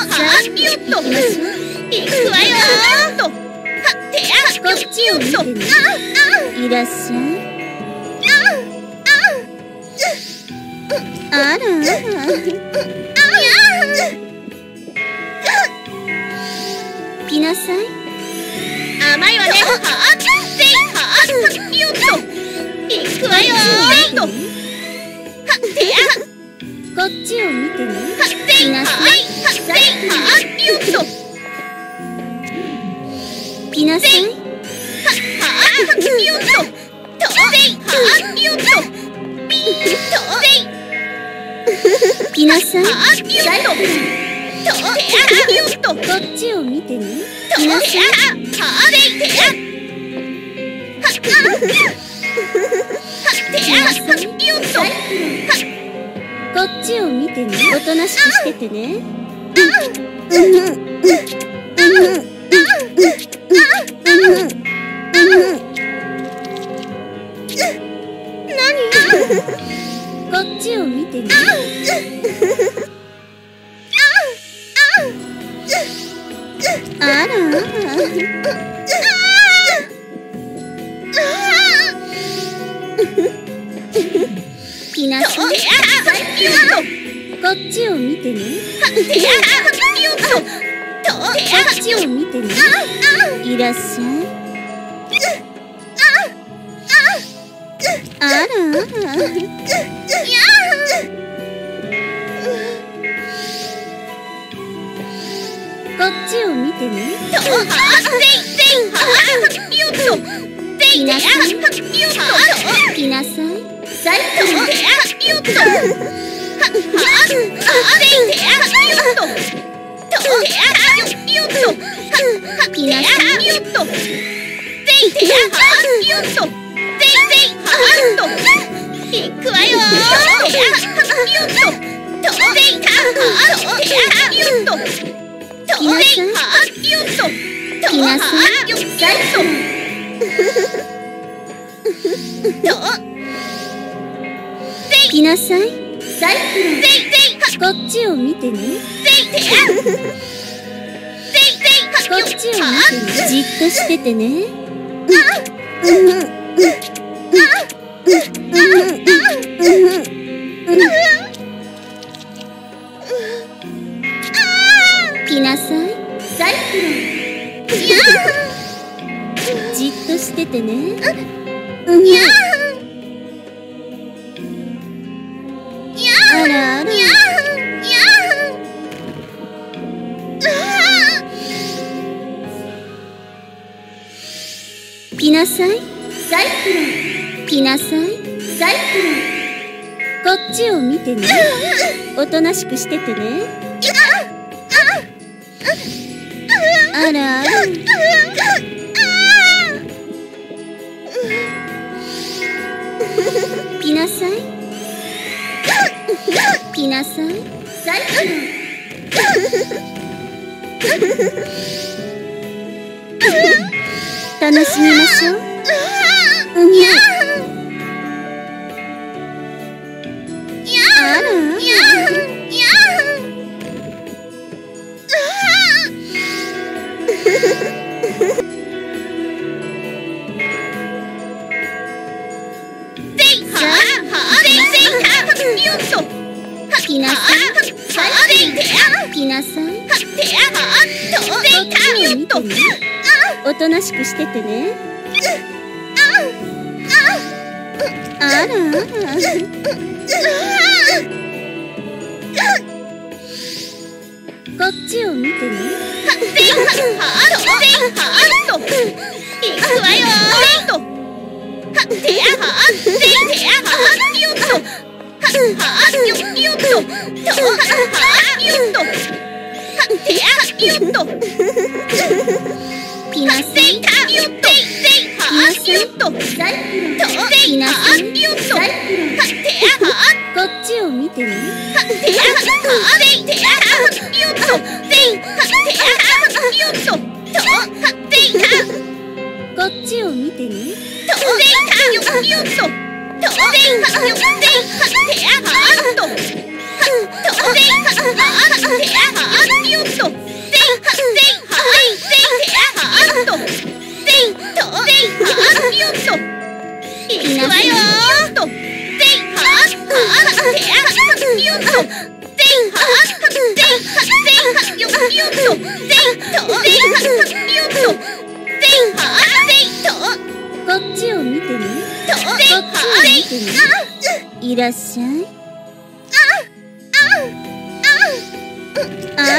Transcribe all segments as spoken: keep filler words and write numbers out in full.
よっと。行くわよーと。はってや。こっちを見てね。いらっしゃい。あらあら。来なさい。甘いわね。はあってはあよっと。行くわよーと。はってや。こっちを見てね。はってなさい。はってはあよっと。来なさい。はあよっと。とはあよっと。ピーと。来なさい。はあよっと。とよっと。こっちを見てね。来なさい。はあでてや。はってや。よっと。こっちを見てね。おとなしくしててね。こっちを見てね。あら。来なさい。こっちを見てね。こっちを見てね。いらっしゃい。あらあら。こっちを見てね。来なさい。来なさい。よっと。来なさい。よっと。行くわよー。よっと。よっと。来なさい。よっと。来なさい。よっと。来なさい。こっちを見てね。こっちを見てね。じっとしててね。来なさい。じっとしててね。あらあら。来なさい。来なさい。こっちを見てね。おとなしくしててね。あらあら。来なさい。来なさい。楽しみましょう。あら。来なさい。来なさい。こっちを見てね。おとなしくしててね。あらあら。こっちを見てね。行くわよーと。はってやはってやはよっと。はよよっと。はよっと。はってやよっと。来なさい。よっと。はよっと。来なさい。よっと。はってやはこっちを見てね。はってやはってやよっと。はってやよっと。はってやこっちを見てね。よっと。よっと。はってやはっと。はってやはよっと。 よよっとぜいとぜいよっとぜいはぜいとこっちを見てねとぜいはぜいいらっしゃいあら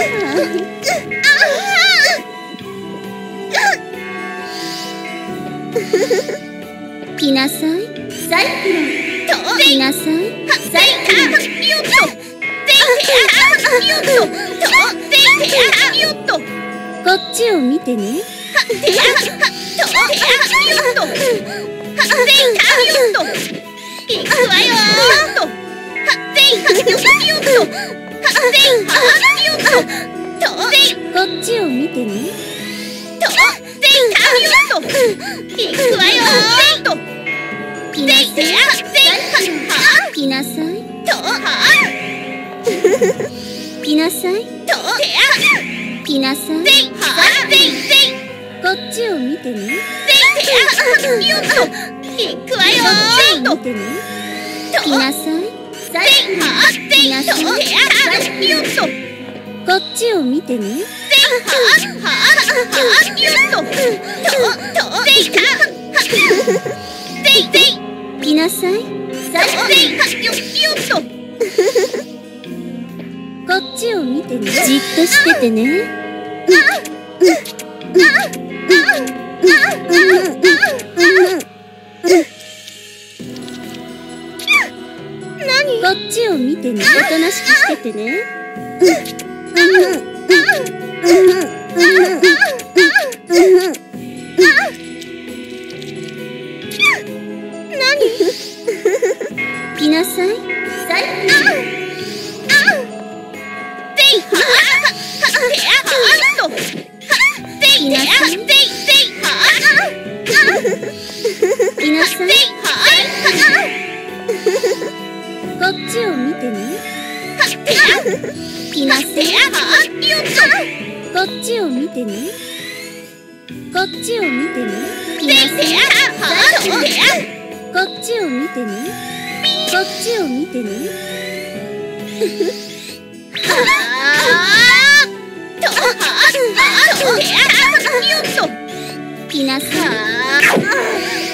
来なさいサイクロン来なさいサイクロンよっとぜいよっととぜいよっとこっちを見てねはてやはとよっとはぜいよっといくわよとはぜいよっとはぜいよっととぜいこっちを見てねとぜいよっといくわよと来なさい来なさいとは来なさいと来なさいこっちを見てねよっといくわよと来なさい来なさいよっとこっちを見てねよっと来なさいよっとこっちを見てねじっとしててねこっちを見てねおとなしくしててね来なさいさい来なさい来なさいこっちを見てね来なさいこっちを見てねこっちを見てね来なさいこっちを見てねこっちを見てね来なさい